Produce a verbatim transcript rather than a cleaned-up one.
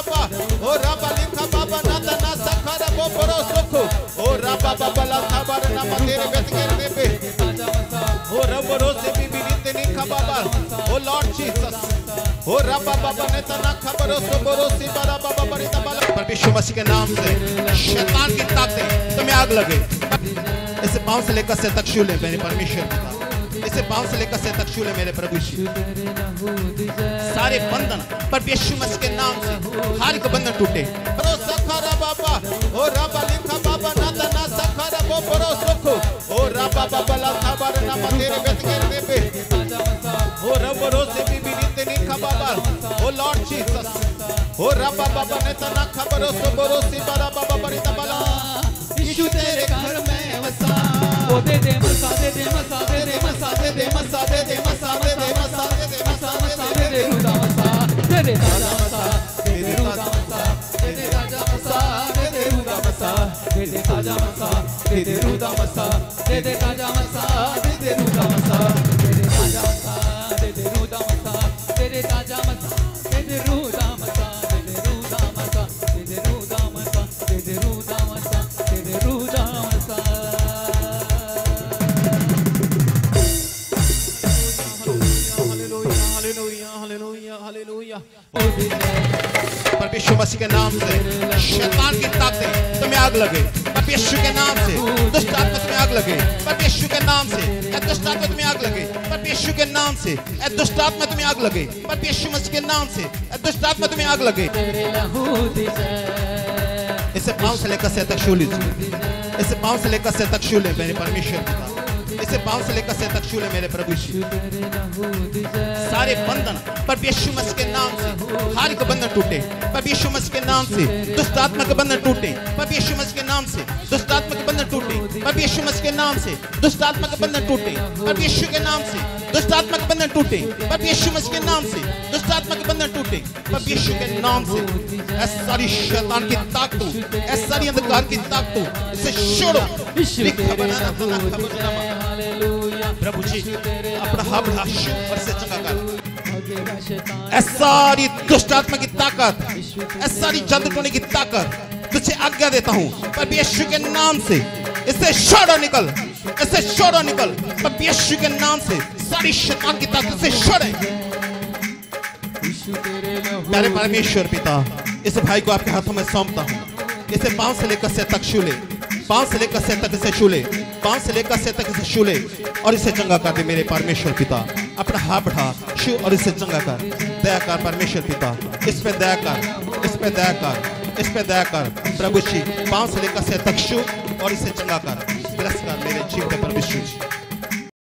बाबा ओ रबा लिखा बाबा नाता ना सखरा बो बरो सुख ओ रबा बाबा ला खबर ना तेरे बेत के पे ओ रबो से बीबी नीते निखा बाबा ओ लॉर्ड जीसस ओ रबा बाबा ने तना खबरो सो बरो सी बाबा बाबा बड़ी तबाला पर यीशु मसीह के नाम से शैतान की ताकतें तुम्हें आग लगे। इसे पांव से लेकर सिर तक छू ले मेरे परमेश्वर पिता, इसे पांव से लेकर सिर तक छू ले मेरे प्रभु यीशु। सारे बंधन पर यीशु मसीह के नाम से हर एक बंधन टूटे। बरो सखरा बाबा ओ रबा लिखा बाबा नाता ना सखरा बो बरो सुख ओ रबा बाबा ला खबर ना तेरे बेत के पे ओ रबो से बीबी नीते निखा बाबा ओ लॉर्ड जीसस ओ रबा बाबा ने तना खबरो सो बरो सी बाबा बाबा बड़ी तबाला यीशु तेरे घर में वसा ओ दे दे मसा दे दे मसा दे दे मसा दे दे मसा दे दे मसा दे दे मसा दे दे मसा दे दे रुदा मसा दे दे राजा मसा दे दे रुदा मसा दे दे राजा मसा दे दे रुदा मसा दे दे राजा मसा दे दे रुदा मसा दे दे राजा मसा दे दे रुदा मसा दे दे राजा मसा दे दे रुदा मसा दे दे राजा मसा दे दे रुदा मसा दे दे रुदा मसा दे दे रुदा मसा दे दे रुदा मसा दे दे रुदा मसा। पर यीशु मसीह के नाम से शैतान की ताकतें तुम्हें आग लगे। पर यीशु के नाम से दुष्ट आत्मा तुम्हें आग लगे। पर यीशु के नाम से दुष्ट आत्मा तुम्हें आग लगे। पर यीशु के नाम से दुष्ट आत्मा तुम्हें आग लगे। पर यीशु मसीह के नाम से दुष्ट आत्मा तुम्हें आग लगे। इसे पांव से लेकर सिर तक छू लीजिए। इसे पांव से लेकर सिर तक छू ले मेरे परमेश्वर पिता, इसे पांव से लेकर सिर तक छू ले मेरे प्रभु यीशु। सारे बंधन पर यीशु मसीह के नाम से हर एक बंधन टूटे। पर यीशु मसीह के नाम से दुष्ट आत्मा के बंधन टूटे। पर यीशु मसीह के नाम से दुष्ट आत्मा के बंधन टूटे। पर यीशु मसीह के नाम से दुष्ट आत्मा के बंधन टूटे। पर यीशु के नाम से दुष्ट आत्मा के बंधन टूटे। पर यीशु मसीह के नाम से दुष्ट आत्मा के बंधन टूटे। पर यीशु के नाम से ऐसी सारी शैतान की ताकतों, ऐसी सारी अंधकार की ताकतों इसे छोड़ो। प्रभु जी अपना हाथ बढ़ा और से चंगा कर। ऐसी सारी दुष्ट आत्मा की ताकत, ऐसी सारी जल्द टोने की ताकत तुझे आज्ञा देता हूँ। पर यीशु के नाम से इससे छोड़ो निकल, इससे छोड़ो निकल। पर यीशु के नाम से सारी शैतान की ताकत से छोड़े। प्यारे परमेश्वर पिता, इस भाई को आपके हाथों में सौंपता हूँ। इसे पांव से लेकर सिर तक छू ले, पांव से लेकर सिर तक इसे छू ले, पांव से लेकर सिर तक इसे छू ले और इसे चंगा कर दे मेरे परमेश्वर पिता। अपना हाथ बढ़ा छू और इसे चंगा कर। दया कर परमेश्वर पिता, इस पे दया कर, इस पे दया कर, इस पे दया कर प्रभु जी। पांव से लेकर सिर तक छू और इसे चंगा कर। ब्लेस कर मेरे जीव के परमेश्वर जी।